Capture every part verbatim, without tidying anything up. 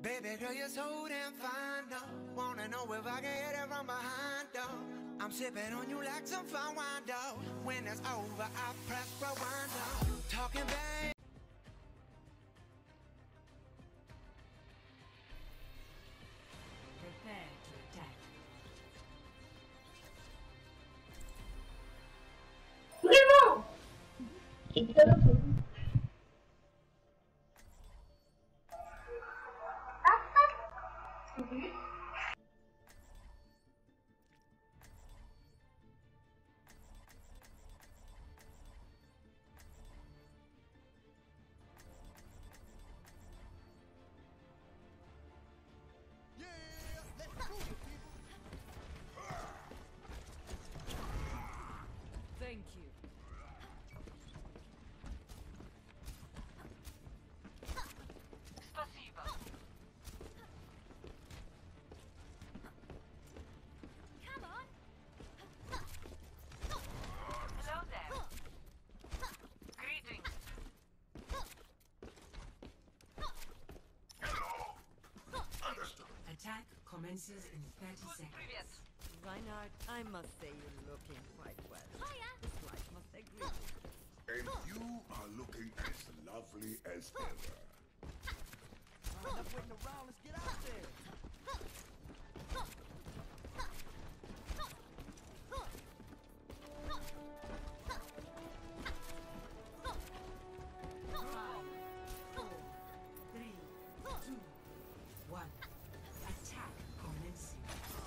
Baby girl, you're so damn fine, though. Wanna know if I can hit it from behind, though. I'm sipping on you like some fine wine, though. When it's over, I press rewind, though. Talking babe. Prepare to attack. No! Thank you. Спасибо. Come on. Hello there. Greetings. Hello. Understood. Attack commences in thirty seconds. Reinhardt, I must say you're looking quite well. Hiya. This life must agree. And you are looking as lovely as ever. Enough waiting around, let's get out there. Five, four, three, two, one. Attack commencing.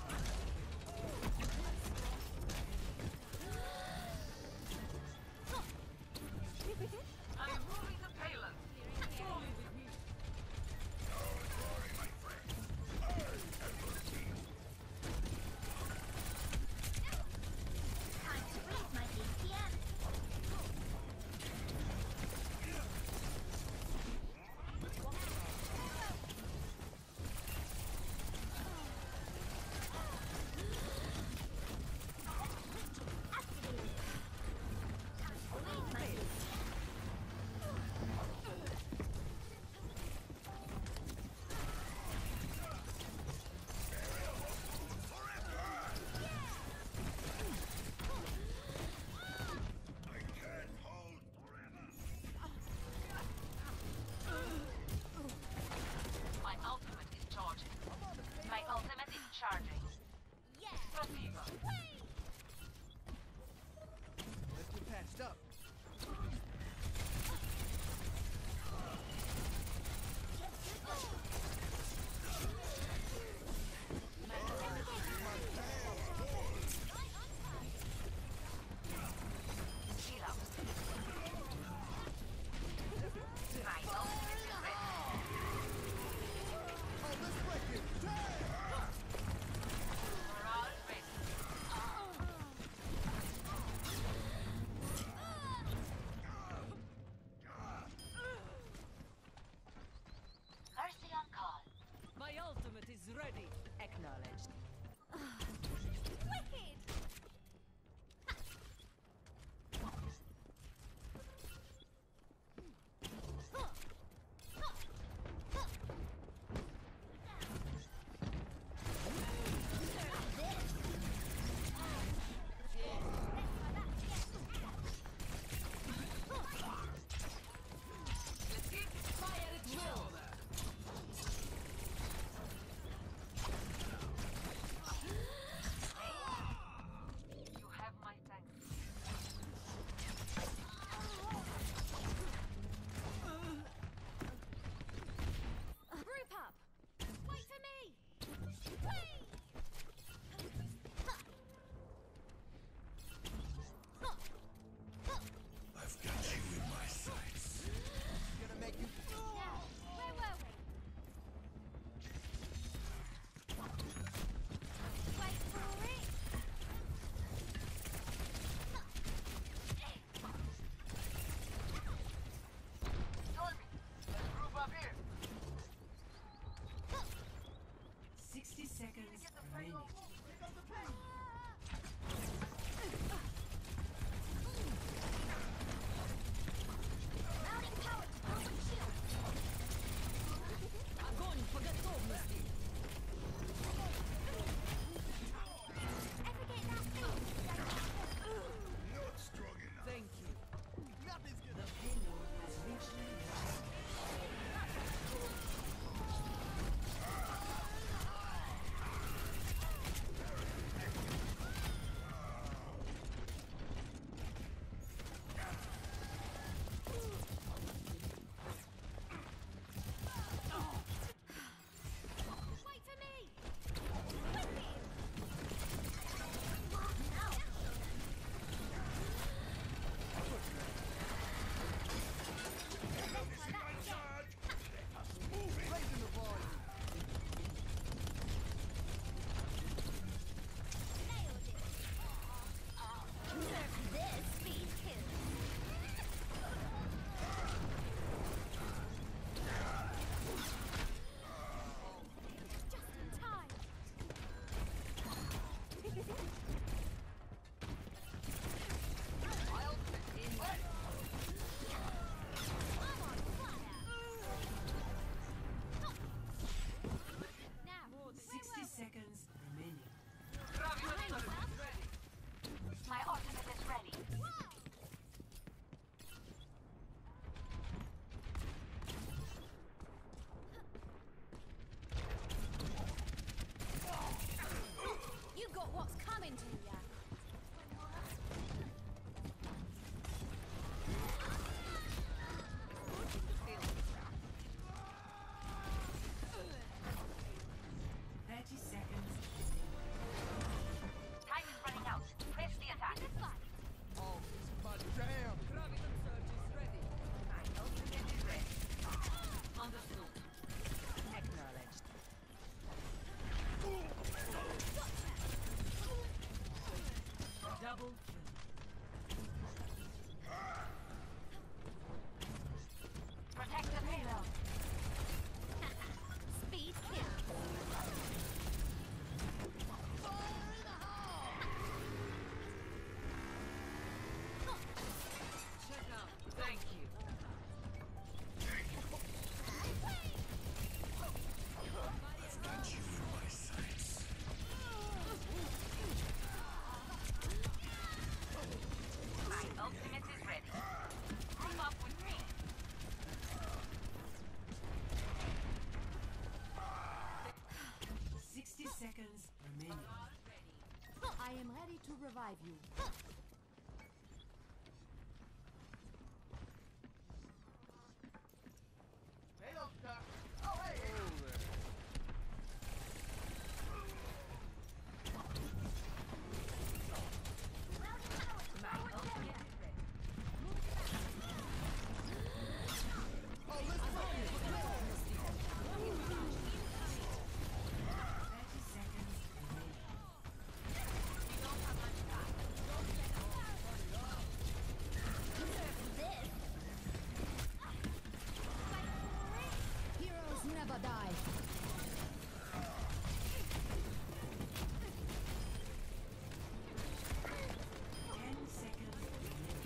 I'm moving the payload. Follow with me. Don't worry, my friend. I have your team. Time to raise my A T M. I can't hold forever. My ultimate is charging. My ultimate is charging. Спасибо. Let's get patched up. Heal up. My ultimate is ready. Oh, let's break it. Damn! We're all ready. Mercy on call. My ultimate is ready. Acknowledged. Wicked! Let's keep fire at will. into ya. Thirty seconds. Time is running out. Press the attack. Oh, my damn! Graviton surge is ready. My ultimate is ready. Understood. Acknowledged. Double kill. Protect the payload. Speed kill. Check out. Thank you. Got you in my sights. My ultimate is ready. Move up with me. Sixty seconds remaining. I am ready to revive you. Hey, don't stop. Oh, hey, hey. My ultimate is ready. Oh, listen. Thirty seconds remaining. We don't have much time. This. Heroes never die. Ten seconds remaining.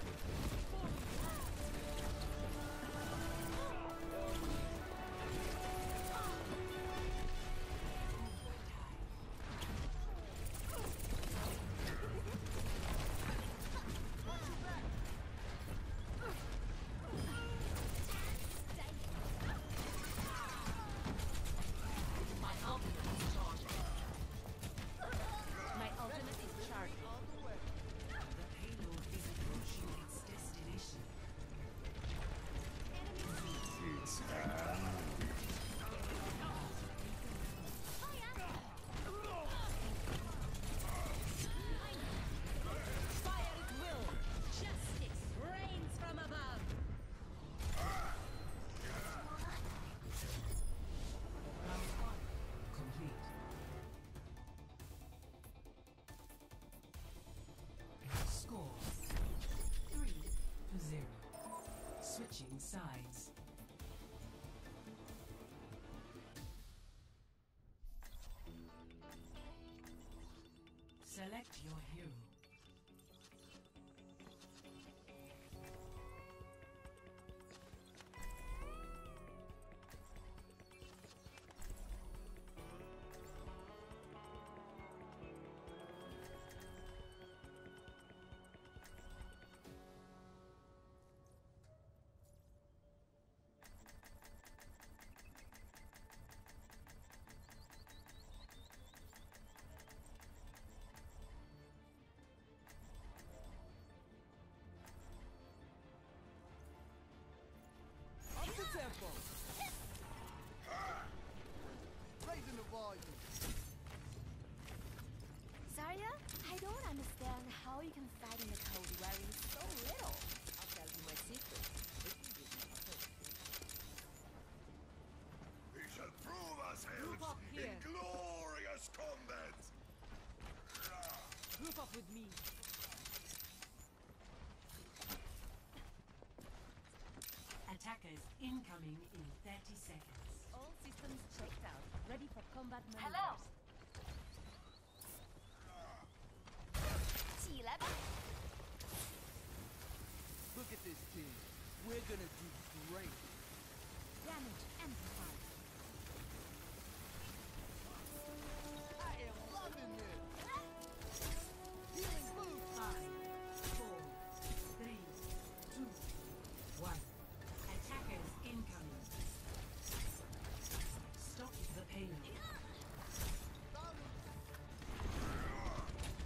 My ultimate is charging. My ultimate is charged. The payload is approaching its destination. It's time. Fire at will. Justice reigns from above. Round one complete. Score three to zero. Switching sides. Select your hero. Up the tempo. Raising the volume. Zarya, I don't understand how you can fight in the cold wearing so little. I'll tell you my secret. It will give you hope. We shall prove ourselves Group up in here. glorious combat. Group up with me. Attackers incoming in thirty seconds. All systems checked out. Ready for combat maneuvers. Hello. 起来吧。 Look at this team. We're gonna do great. Damage amplified. I am loving this. Healing blue. Five, four, three, two, one. Attackers incoming. Stop the payload.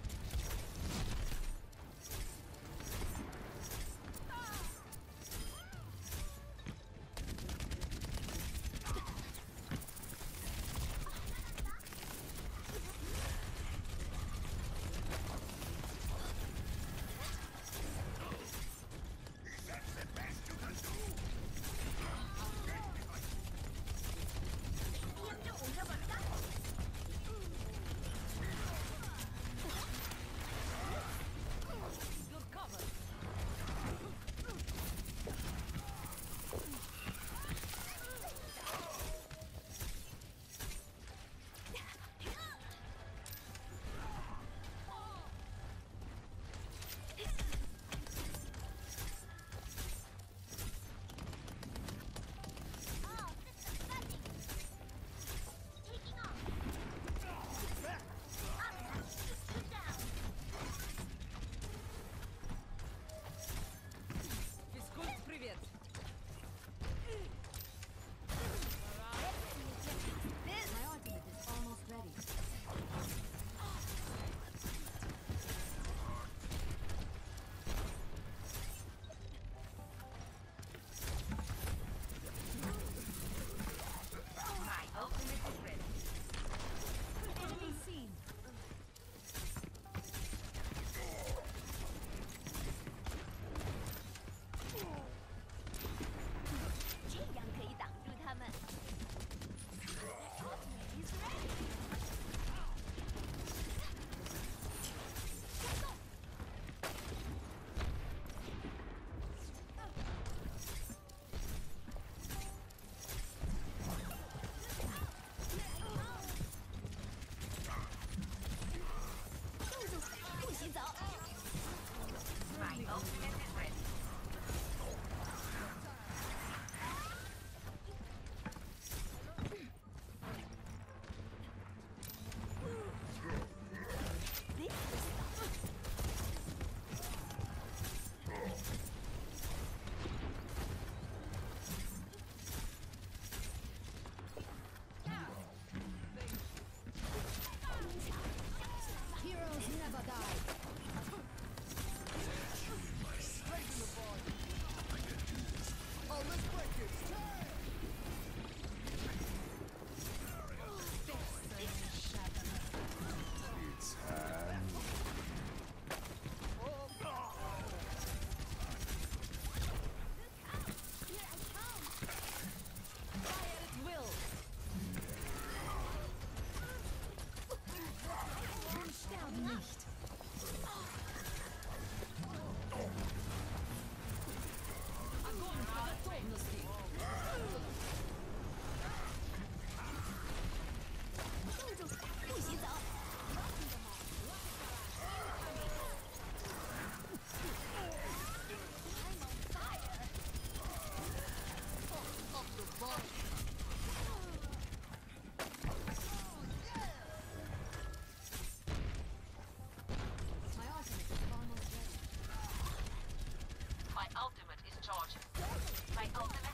ultimate